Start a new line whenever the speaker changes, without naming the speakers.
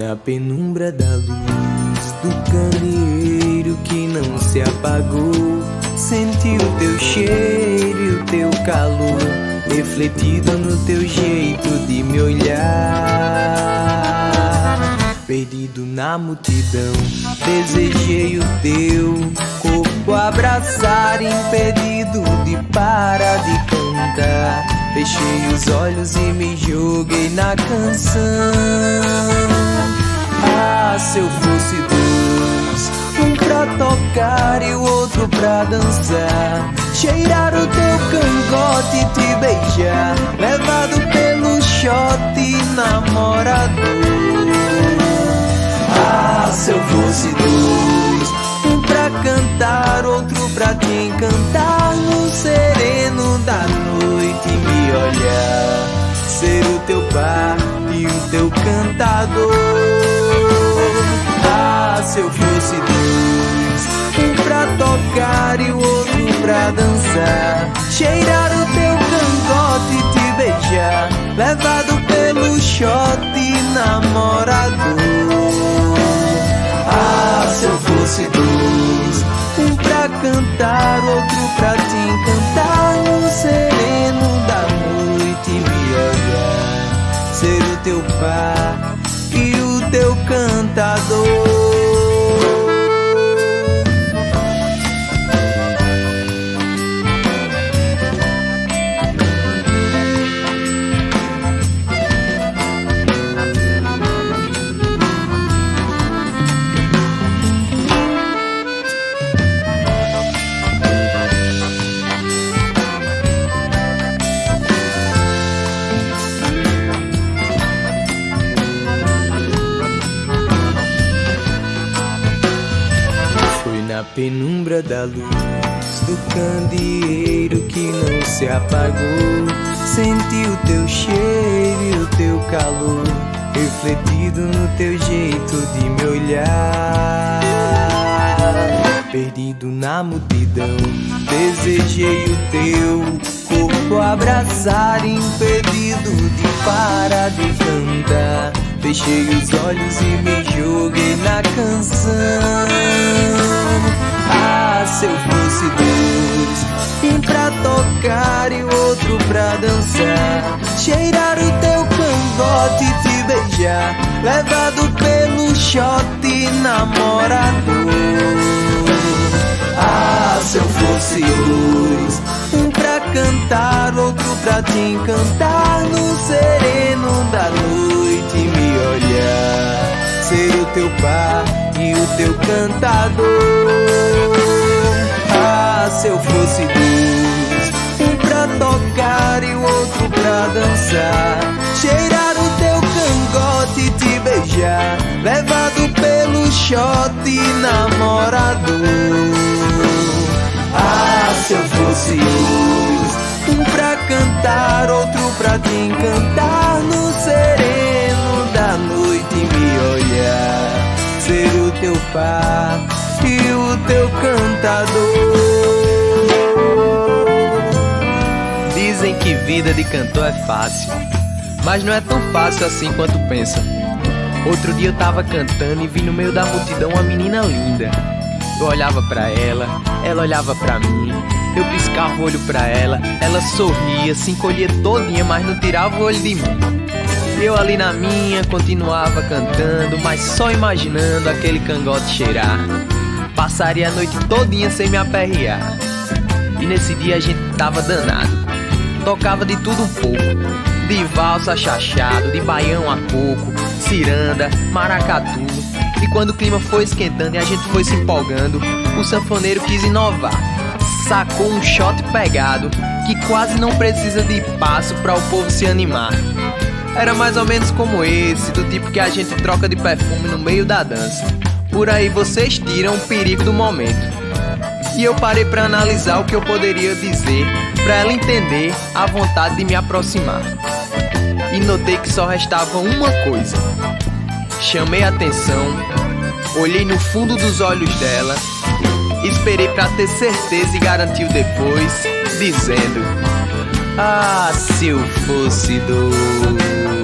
na penumbra da luz do candeeiro que não se apagou. Senti o teu cheiro e o teu calor refletido no teu jeito de me olhar. Perdido na multidão, desejei o teu corpo abraçar, impedido de parar de cantar. Fechei os olhos e me joguei na canção. Ah, se eu fosse dois, um pra tocar e o outro pra dançar, cheirar o teu cangote e te beijar, levado pelo shot namorador. Ah, se eu fosse dois, um pra cantar, outro pra te encantar, no sereno da noite me olhar, ser o teu par e o teu cantador. Ah, se eu fosse dois, um pra tocar e o outro pra dançar, cheirar o teu cangote e te beijar, levado pelo shot namorador. Ah, se eu fosse dois, um pra cantar, outro pra te encantar, no sereno da noite me olhar, ser o teu par e o teu cantador. Na penumbra da luz do candeeiro que não se apagou, senti o teu cheiro e o teu calor refletido no teu jeito de me olhar. Perdido na multidão, desejei o teu corpo abraçar, impedido de parar de cantar. Fechei os olhos e me joguei na canção. Ah, se eu fosse dois, um pra tocar e o outro pra dançar, cheirar o teu cangote e te beijar, levado pelo shot namorador. Ah, se eu fosse dois, um pra cantar, outro pra te encantar, no sereno da noite me olhar, ser o teu par e o teu cantador. Ah, se eu fosse dois, um pra tocar e o outro pra dançar, cheirar o teu cangote e te beijar, levado pelo shot namorador. Ah, se eu fosse dois, um pra cantar, outro pra te encantar, no sereno da noite me olhar, ser o teu par e o teu cantador. Dizem que vida de cantor é fácil, mas não é tão fácil assim quanto pensa. Outro dia eu tava cantando e vi no meio da multidão uma menina linda. Eu olhava pra ela, ela olhava pra mim, eu piscava o olho pra ela, ela sorria, se encolhia todinha, mas não tirava o olho de mim. Eu ali na minha, continuava cantando, mas só imaginando aquele cangote cheirar. Passaria a noite todinha sem me aperrear. E nesse dia a gente tava danado, tocava de tudo um pouco, de valsa chachado, de baião a coco, ciranda, maracatu. E quando o clima foi esquentando e a gente foi se empolgando, o sanfoneiro quis inovar, sacou um shot pegado, que quase não precisa de passo pra o povo se animar. Era mais ou menos como esse, do tipo que a gente troca de perfume no meio da dança. Por aí vocês tiram o perigo do momento. E eu parei pra analisar o que eu poderia dizer pra ela entender a vontade de me aproximar. E notei que só restava uma coisa. Chamei a atenção, olhei no fundo dos olhos dela, esperei pra ter certeza e garantiu depois, dizendo: ah, se eu fosse dois.